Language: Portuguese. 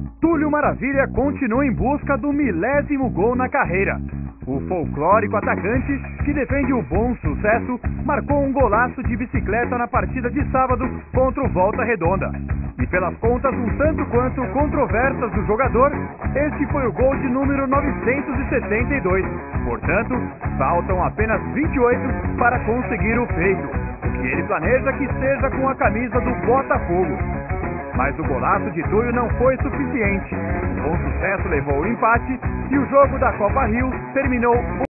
Túlio Maravilha continua em busca do 1000º gol na carreira. O folclórico atacante, que defende o bom sucesso, marcou um golaço de bicicleta na partida de sábado contra o Volta Redonda. E pelas contas um tanto quanto controversas do jogador, este foi o gol de número 972. Portanto, faltam apenas 28 para conseguir o feito. E ele planeja que seja com a camisa do Botafogo. Mas o golaço de Túlio não foi suficiente. O bom sucesso levou o empate e o jogo da Copa Rio terminou